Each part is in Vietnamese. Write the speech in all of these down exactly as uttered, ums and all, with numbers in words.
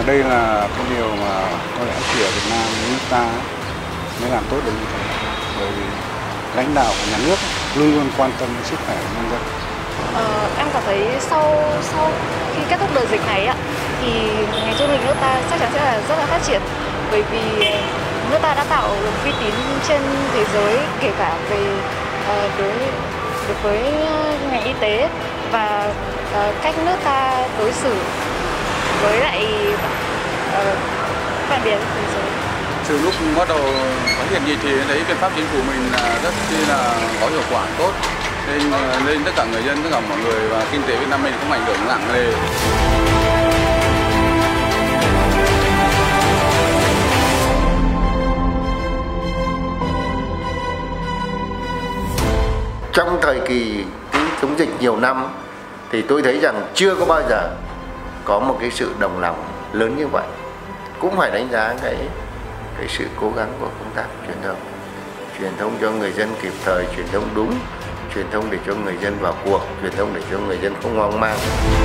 đây là cái điều mà có lẽ chỉ ở Việt Nam nước ta mới làm tốt được như thế, bởi vì lãnh đạo của nhà nước luôn luôn quan tâm đến sức khỏe của nhân dân. Ờ, em cảm thấy sau sau khi kết thúc đợt dịch này ạ, thì ngành du lịch nước ta chắc chắn sẽ là rất là phát triển, bởi vì nước ta đã tạo được uy tín trên thế giới, kể cả về uh, đối đối với ngành y tế và uh, cách nước ta đối xử với lại uh, bạn bè thế giới. Từ lúc bắt đầu phát hiện dịch thì thấy biện pháp chính phủ mình là rất là có hiệu quả tốt, nên nên tất cả người dân, tất cả mọi người và kinh tế Việt Nam mình không ảnh hưởng nặng nề. Trong thời kỳ chống dịch nhiều năm thì tôi thấy rằng chưa có bao giờ có một cái sự đồng lòng lớn như vậy. Cũng phải đánh giá cái cái sự cố gắng của công tác truyền thông, truyền thông cho người dân kịp thời, truyền thông đúng, truyền thông để cho người dân vào cuộc, truyền thông để cho người dân không hoang mang.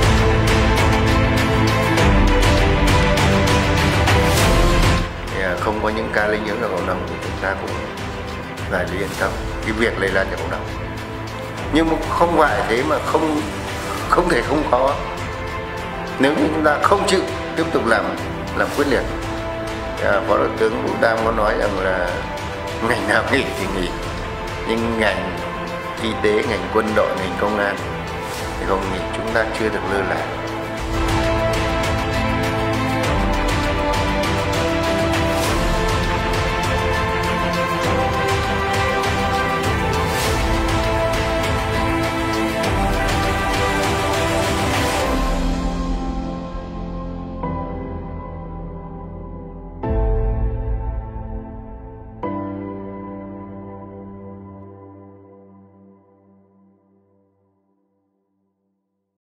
Không có những ca lây nhiễm trong cộng đồng thì chúng ta cũng phải yên tâm cái việc lây lan trong cộng đồng. Nhưng không phải thế mà không không thể không có. Nếu như chúng ta không chịu tiếp tục làm làm quyết liệt. Phó Thủ tướng Vũ Tam có nói rằng là ngành nào nghỉ thì nghỉ, nhưng ngành y tế, ngành quân đội, ngành công an thì không nghỉ. Chúng ta chưa được lơ là.